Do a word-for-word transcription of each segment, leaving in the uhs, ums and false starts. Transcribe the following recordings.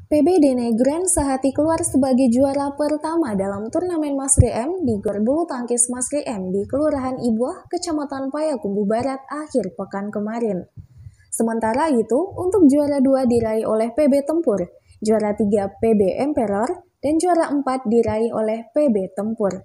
P B Denai Grand Sehati keluar sebagai juara pertama dalam turnamen Masri M di Gor Bulu Tangkis Masri M di Kelurahan Ibuah, Kecamatan Payakumbuh Barat akhir pekan kemarin. Sementara itu, untuk juara dua diraih oleh P B Tempur, juara tiga P B Emperor, dan juara empat diraih oleh P B Tempur.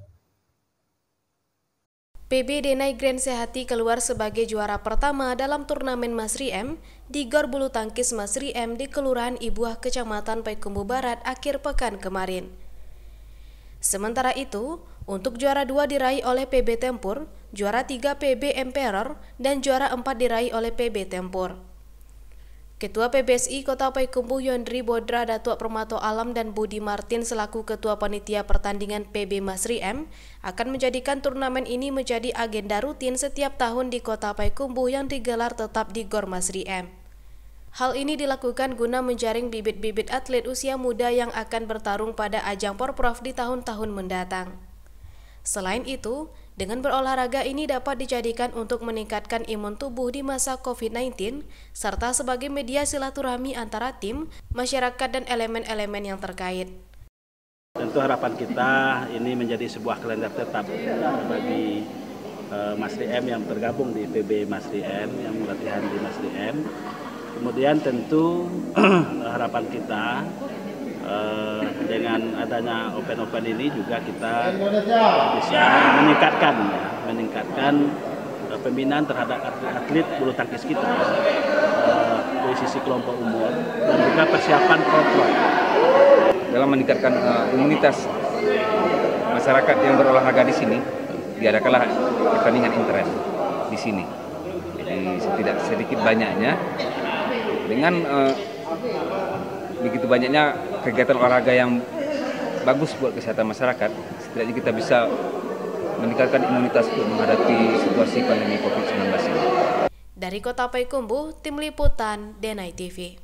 P B Denai Grand Sehati keluar sebagai juara pertama dalam turnamen Masri M di Gor Bulu Tangkis Masri M di Kelurahan Ibuah, Kecamatan Payakumbuh Barat akhir pekan kemarin. Sementara itu, untuk juara dua diraih oleh P B Tempur, juara tiga P B Emperor, dan juara empat diraih oleh P B Tempur. Ketua P B S I Kota Payakumbuh Yondri Bodra Datuk Permato Alam dan Budi Martin selaku Ketua Panitia Pertandingan P B Masri M akan menjadikan turnamen ini menjadi agenda rutin setiap tahun di Kota Payakumbuh yang digelar tetap di Gor Masri M. Hal ini dilakukan guna menjaring bibit-bibit atlet usia muda yang akan bertarung pada ajang Porprov di tahun-tahun mendatang. Selain itu, dengan berolahraga ini dapat dijadikan untuk meningkatkan imun tubuh di masa covid sembilan belas, serta sebagai media silaturahmi antara tim, masyarakat, dan elemen-elemen yang terkait. Tentu harapan kita ini menjadi sebuah kalender tetap bagi uh, Masri M yang tergabung di P B Masri M, yang latihan di Masri M. Kemudian tentu harapan kita Uh, dengan adanya open-open ini juga kita bisa meningkatkan ya, meningkatkan uh, pembinaan terhadap atlet bulu tangkis kita uh, dari sisi kelompok umur dan juga persiapan pro-pro dalam meningkatkan uh, imunitas masyarakat yang berolahraga di sini. Diadakanlah pertandingan intern di sini. Jadi setidak sedikit banyaknya dengan uh, begitu banyaknya kegiatan olahraga yang bagus buat kesehatan masyarakat, setidaknya kita bisa meningkatkan imunitas untuk menghadapi situasi pandemi covid sembilan belas ini. Dari Kota Payakumbuh, Tim Liputan Denai T V.